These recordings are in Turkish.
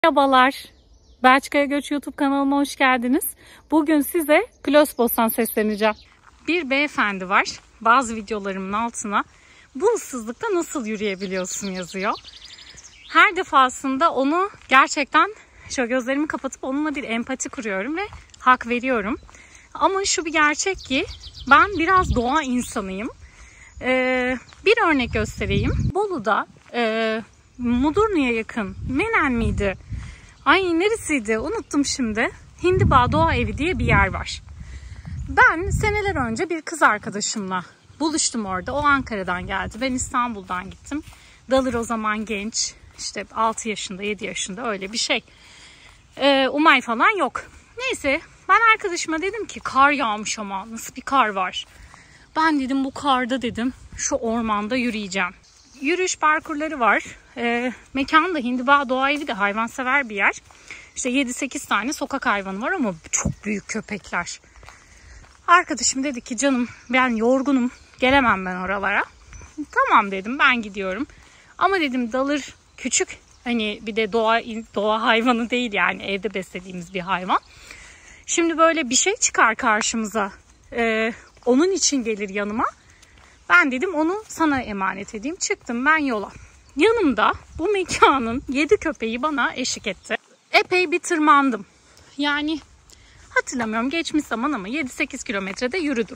Merhabalar, Belçika'ya Göç YouTube kanalıma hoş geldiniz. Bugün size Klosbos'tan sesleneceğim. Bir beyefendi var, bazı videolarımın altına bu ıssızlıkta nasıl yürüyebiliyorsun yazıyor. Her defasında onu gerçekten şöyle gözlerimi kapatıp onunla bir empati kuruyorum ve hak veriyorum. Ama şu bir gerçek ki ben biraz doğa insanıyım. Bir örnek göstereyim. Bolu'da Mudurnu'ya yakın Menen miydi? Ay neresiydi? Unuttum şimdi. Hindiba Doğa Evi diye bir yer var. Ben seneler önce bir kız arkadaşımla buluştum orada. O Ankara'dan geldi. Ben İstanbul'dan gittim. Dalır o zaman genç. İşte 6 yaşında, 7 yaşında öyle bir şey. Umay falan yok. Neyse ben arkadaşıma dedim ki kar yağmış ama nasıl bir kar var? Ben dedim bu karda dedim şu ormanda yürüyeceğim. Yürüyüş parkurları var. Mekan da Hindiba Doğa Evi de hayvansever bir yer. İşte 7-8 tane sokak hayvanı var ama çok büyük köpekler. Arkadaşım dedi ki canım ben yorgunum gelemem ben oralara. Tamam dedim ben gidiyorum. Ama dedim dalır küçük hani bir de doğa hayvanı değil yani evde beslediğimiz bir hayvan. Şimdi böyle bir şey çıkar karşımıza. Onun için gelir yanıma. Ben dedim onu sana emanet edeyim. Çıktım ben yola. Yanımda bu mekanın 7 köpeği bana eşlik etti. Epey bir tırmandım. Yani hatırlamıyorum geçmiş zaman ama 7-8 kilometrede yürüdüm.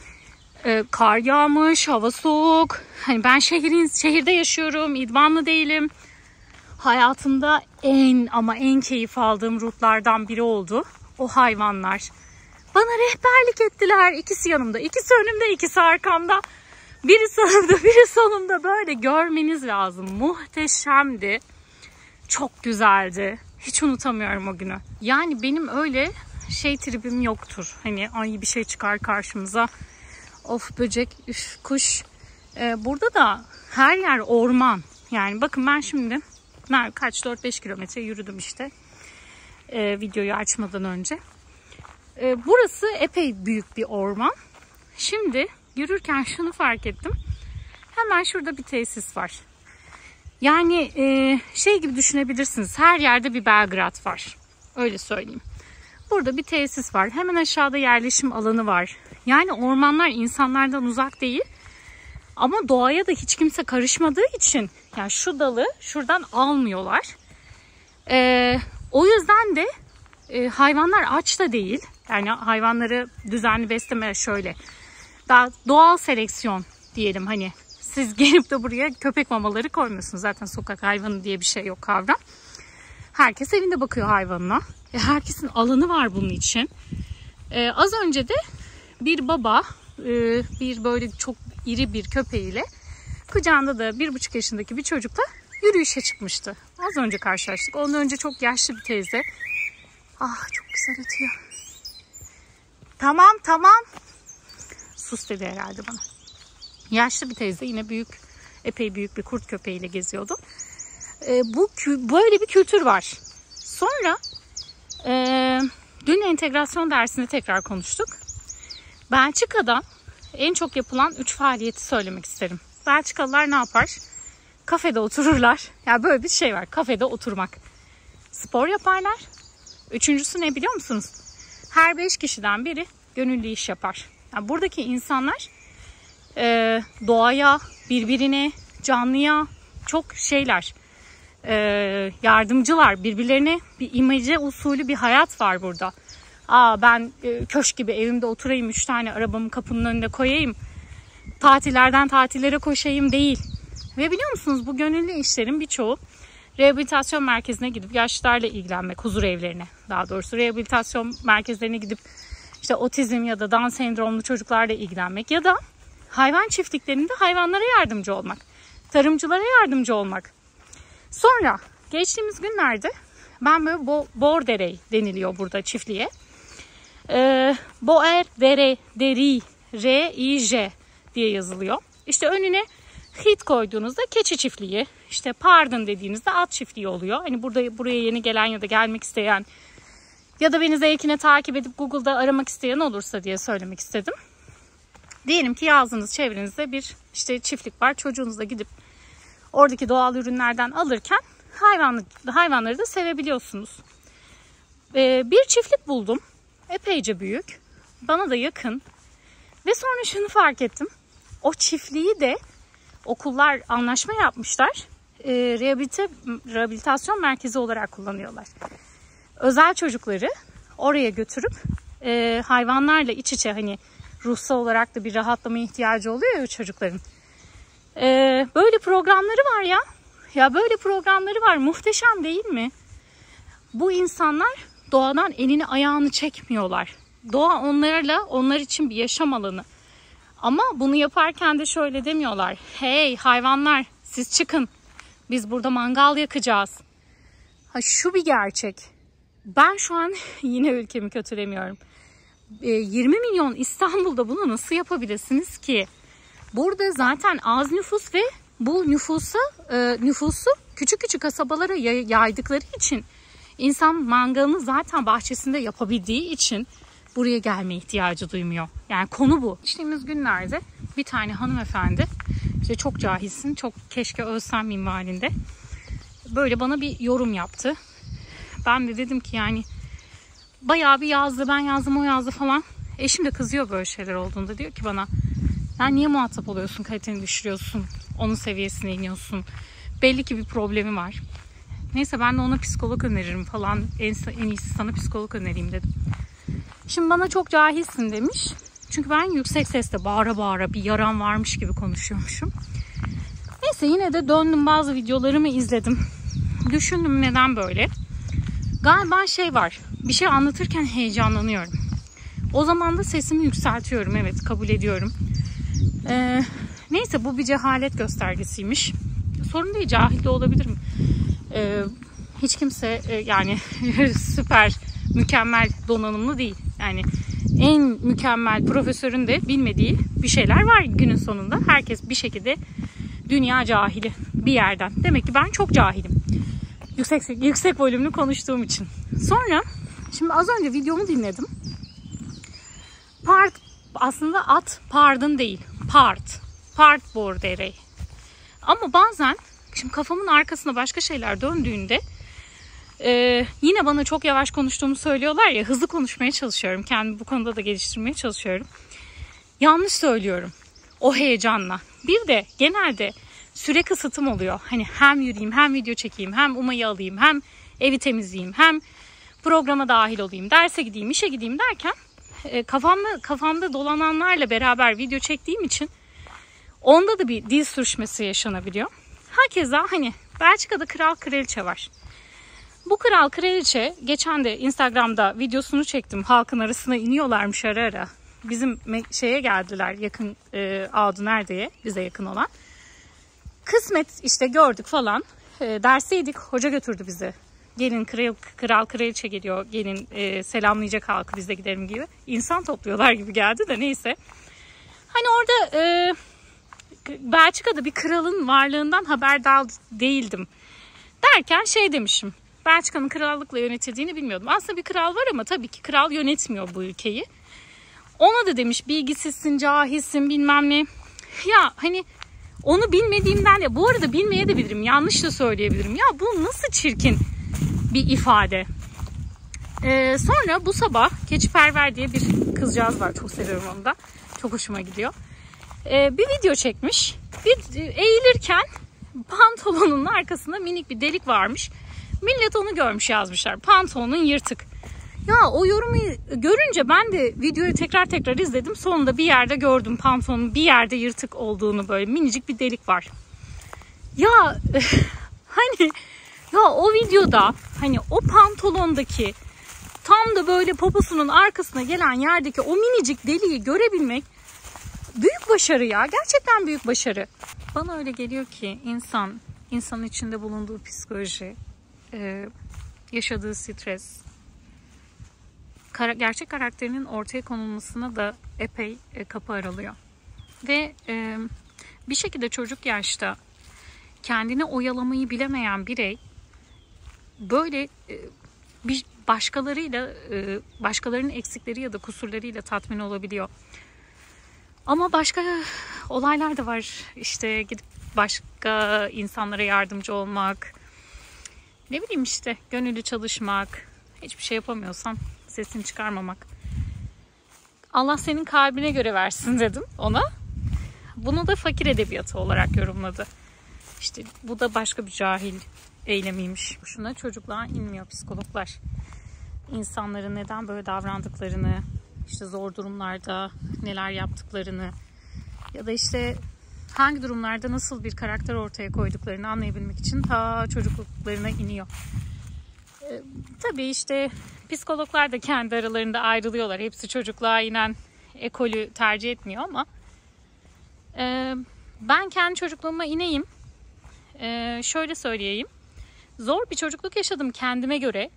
Kar yağmış, hava soğuk. Hani ben şehirde yaşıyorum, idmanlı değilim. Hayatımda en keyif aldığım rutlardan biri oldu. O hayvanlar. Bana rehberlik ettiler. İkisi yanımda, ikisi önümde, ikisi arkamda. Biri sağımda, biri solumda böyle görmeniz lazım. Muhteşemdi. Çok güzeldi. Hiç unutamıyorum o günü. Yani benim öyle tribim yoktur. Hani ay bir şey çıkar karşımıza. Of böcek, üf kuş. Burada da her yer orman. Yani bakın ben şimdi kaç 4-5 kilometre yürüdüm işte. Videoyu açmadan önce. Burası epey büyük bir orman. Şimdi yürürken şunu fark ettim. Hemen şurada bir tesis var. Yani gibi düşünebilirsiniz. Her yerde bir Belgrad var. Öyle söyleyeyim. Burada bir tesis var. Hemen aşağıda yerleşim alanı var. Yani ormanlar insanlardan uzak değil. Ama doğaya da hiç kimse karışmadığı için yani şu dalı şuradan almıyorlar. O yüzden de hayvanlar aç da değil. Yani hayvanları düzenli besleme şöyle. Daha doğal seleksiyon diyelim hani. Siz gelip de buraya köpek mamaları koymuyorsunuz. Zaten sokak hayvanı diye bir şey yok kavram. Herkes evinde bakıyor hayvanına. Herkesin alanı var bunun için. Az önce de bir baba bir böyle çok iri bir köpeğiyle kucağında da 1,5 yaşındaki bir çocukla yürüyüşe çıkmıştı. Az önce karşılaştık. Ondan önce çok yaşlı bir teyze. Ah çok güzel ötüyor. Tamam. Sus dedi herhalde bana. Yaşlı bir teyze yine epey büyük bir kurt köpeğiyle geziyordu. Böyle bir kültür var. Sonra dün entegrasyon dersinde tekrar konuştuk. Belçika'da en çok yapılan 3 faaliyeti söylemek isterim. Belçikalılar ne yapar? Kafede otururlar. Yani böyle bir şey var. Kafede oturmak. Spor yaparlar. Üçüncüsü ne biliyor musunuz? Her 5 kişiden biri gönüllü iş yapar. Yani buradaki insanlar doğaya, birbirine, canlıya çok yardımcılar. Birbirlerine bir imece usulü bir hayat var burada. Ben köşk gibi evimde oturayım, 3 tane arabamı kapının önünde koyayım. Tatillerden tatillere koşayım değil. Ve biliyor musunuz bu gönüllü işlerin birçoğu rehabilitasyon merkezine gidip yaşlılarla ilgilenmek, huzur evlerine daha doğrusu rehabilitasyon merkezlerine gidip işte otizm ya da Down sendromlu çocuklarla ilgilenmek ya da hayvan çiftliklerinde hayvanlara yardımcı olmak, tarımcılara yardımcı olmak. Sonra geçtiğimiz günlerde ben böyle Bordere deniliyor burada çiftliğe. Bordere, deri, R-I-J diye yazılıyor. İşte önüne hit koyduğunuzda keçi çiftliği, işte pardon dediğinizde at çiftliği oluyor. Hani buraya yeni gelen ya da gelmek isteyen ya da beni zevkine takip edip Google'da aramak isteyen olursa diye söylemek istedim. Diyelim ki yazdığınız çevrenizde bir çiftlik var. Çocuğunuzla gidip oradaki doğal ürünlerden alırken hayvanları da sevebiliyorsunuz. Bir çiftlik buldum. Epeyce büyük. Bana da yakın. Ve sonra şunu fark ettim. O çiftliği de okullar anlaşma yapmışlar. Rehabilitasyon merkezi olarak kullanıyorlar. Özel çocukları oraya götürüp hayvanlarla iç içe, hani ruhsal olarak da bir rahatlama ihtiyacı oluyor ya çocukların. Böyle programları var ya. Ya böyle programları var. Muhteşem değil mi? Bu insanlar doğadan elini ayağını çekmiyorlar. Doğa onlar için bir yaşam alanı. Ama bunu yaparken de şöyle demiyorlar. Hey hayvanlar, siz çıkın. Biz burada mangal yakacağız. Şu bir gerçek. Ben şu an yine ülkemi kötülemiyorum. 20 milyon İstanbul'da bunu nasıl yapabilirsiniz ki? Burada zaten az nüfus ve bu nüfusu küçük küçük kasabalara yaydıkları için insan mangalını zaten bahçesinde yapabildiği için buraya gelme ihtiyacı duymuyor. Yani konu bu. Geçtiğimiz günlerde bir tane hanımefendi, işte çok cahilsin, çok keşke ölsem minvalinde, böyle bana bir yorum yaptı. Ben de dedim ki yani bayağı bir yazdı, ben yazdım, o yazdı falan. Eşim de kızıyor böyle şeyler olduğunda, diyor ki bana, yani niye muhatap oluyorsun, kaliteni düşürüyorsun, onun seviyesine iniyorsun, belli ki bir problemi var. Neyse ben de ona psikolog öneririm falan, en iyisi sana psikolog önereyim dedim. Şimdi bana çok cahilsin demiş. Çünkü ben yüksek sesle bağıra bağıra bir yaram varmış gibi konuşuyormuşum. Neyse yine de döndüm, bazı videolarımı izledim. Düşündüm neden böyle. Galiba şey var, bir şey anlatırken heyecanlanıyorum. O zaman da sesimi yükseltiyorum, evet, kabul ediyorum. Neyse bu bir cehalet göstergesiymiş. Sorun değil, cahil de olabilirim. Hiç kimse yani süper, mükemmel donanımlı değil. Yani en mükemmel profesörün de bilmediği bir şeyler var günün sonunda. Herkes bir şekilde dünya cahili bir yerden. Demek ki ben çok cahilim. Yüksek volümlü konuştuğum için. Sonra şimdi az önce videomu dinledim. Aslında at pardon değil. Part bordere. Ama bazen şimdi kafamın arkasına başka şeyler döndüğünde yine bana çok yavaş konuştuğumu söylüyorlar ya, hızlı konuşmaya çalışıyorum. Kendimi bu konuda da geliştirmeye çalışıyorum. Yanlış söylüyorum. O heyecanla. Bir de genelde süre kısıtım oluyor. Hani hem yürüyeyim, hem video çekeyim, hem Umay'ı alayım, hem evi temizleyeyim, hem programa dahil olayım, derse gideyim, işe gideyim derken kafamda dolananlarla beraber video çektiğim için onda da bir dil sürçmesi yaşanabiliyor. Hakeza hani Belçika'da kral kraliçe var. Bu kral kraliçe, geçen de Instagram'da videosunu çektim. Halkın arasına iniyorlarmış ara ara. Bizim şeye geldiler, yakın Audunerde'ye, bize yakın olan. Kısmet işte, gördük falan. Dersteydik, hoca götürdü bizi. Gelin kral kraliçe geliyor, gelin selamlayacak halkı, biz de gidelim gibi. İnsan topluyorlar gibi geldi de neyse. Hani orada Belçika'da bir kralın varlığından haberdar değildim. Derken şey demişim. Belçika'nın krallıkla yönetildiğini bilmiyordum. Aslında bir kral var ama tabii ki kral yönetmiyor bu ülkeyi. Ona da demiş bilgisizsin, cahilsin, bilmem ne. Ya hani onu bilmediğimden de, bu arada bilmeye de bilirim, yanlış da söyleyebilirim. Ya bu nasıl çirkin bir ifade. Sonra bu sabah Keçiperver diye bir kızcağız var. Çok seviyorum onu da. Çok hoşuma gidiyor. Bir video çekmiş. Eğilirken pantolonunun arkasında minik bir delik varmış. Millet onu görmüş, yazmışlar. Pantolonun yırtık. Ya o yorumu görünce ben de videoyu tekrar izledim. Sonunda bir yerde gördüm pantolonun bir yerde yırtık olduğunu, böyle minicik bir delik var. Ya hani ya o videoda hani o pantolondaki tam da böyle poposunun arkasına gelen yerdeki o minicik deliği görebilmek büyük başarı ya. Gerçekten büyük başarı. Bana öyle geliyor ki insanın içinde bulunduğu psikoloji, yaşadığı stres, gerçek karakterinin ortaya konulmasına da epey kapı aralıyor. Ve bir şekilde çocuk yaşta kendini oyalamayı bilemeyen birey böyle başkalarının eksikleri ya da kusurlarıyla tatmin olabiliyor. Ama başka olaylar da var. İşte gidip başka insanlara yardımcı olmak, Ne bileyim işte gönüllü çalışmak, hiçbir şey yapamıyorsan sesini çıkarmamak. Allah senin kalbine göre versin dedim ona. Bunu da fakir edebiyatı olarak yorumladı. İşte bu da başka bir cahil eylemiymiş. Şuna çocukluğa inmiyor psikologlar. İnsanların neden böyle davrandıklarını, işte zor durumlarda neler yaptıklarını ya da işte hangi durumlarda nasıl bir karakter ortaya koyduklarını anlayabilmek için ta çocukluklarına iniyor. Tabii işte psikologlar da kendi aralarında ayrılıyorlar. Hepsi çocukluğa inen ekolü tercih etmiyor ama ben kendi çocukluğuma ineyim. Şöyle söyleyeyim. Zor bir çocukluk yaşadım kendime göre.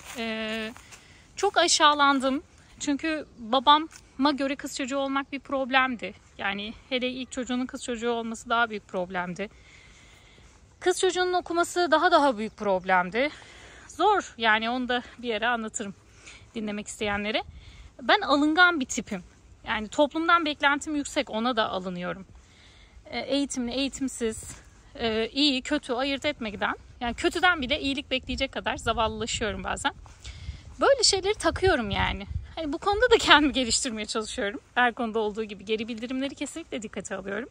Çok aşağılandım. Çünkü babama göre kız çocuğu olmak bir problemdi. Yani hele ilk çocuğunun kız çocuğu olması daha büyük problemdi. Kız çocuğunun okuması daha büyük problemdi. Zor, yani onu da bir yere anlatırım dinlemek isteyenlere. Ben alıngan bir tipim. Yani toplumdan beklentim yüksek, ona da alınıyorum. Eğitimli, eğitimsiz, iyi, kötü ayırt etmekten, yani kötüden bile iyilik bekleyecek kadar zavallılaşıyorum bazen. Böyle şeyleri takıyorum yani. Hani bu konuda da kendimi geliştirmeye çalışıyorum. Her konuda olduğu gibi geri bildirimleri kesinlikle dikkate alıyorum.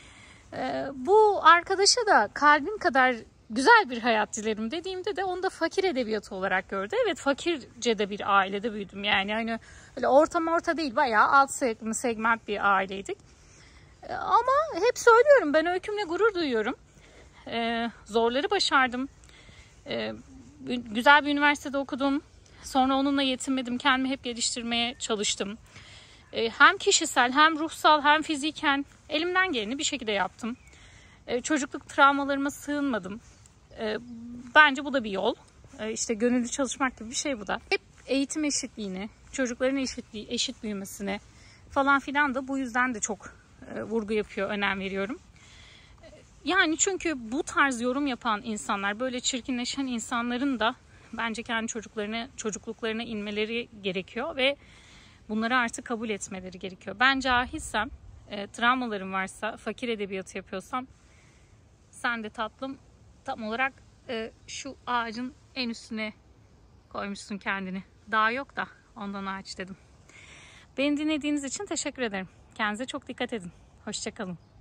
Bu arkadaşa da kalbim kadar güzel bir hayat dilerim dediğimde de onu da fakir edebiyatı olarak gördü. Evet, fakirce de bir ailede büyüdüm. Yani hani öyle orta değil, bayağı alt segment bir aileydik. Ama hep söylüyorum, ben öykümle gurur duyuyorum. Zorları başardım. Güzel bir üniversitede okudum. Sonra onunla yetinmedim. Kendimi hep geliştirmeye çalıştım. Hem kişisel hem ruhsal hem fiziken elimden geleni bir şekilde yaptım. Çocukluk travmalarıma sığınmadım. Bence bu da bir yol. İşte gönüllü çalışmak gibi bir şey bu da. Hep eğitim eşitliğini, çocukların eşit büyümesine falan filan da bu yüzden de çok vurgu yapıyor, önem veriyorum. Yani çünkü bu tarz yorum yapan insanlar, böyle çirkinleşen insanların da bence kendi çocukluklarına inmeleri gerekiyor ve bunları artık kabul etmeleri gerekiyor. Ben cahilsem, travmalarım varsa, fakir edebiyatı yapıyorsam, sen de tatlım tam olarak şu ağacın en üstüne koymuşsun kendini. Dağ yok da ondan ağaç dedim. Beni dinlediğiniz için teşekkür ederim. Kendinize çok dikkat edin. Hoşça kalın.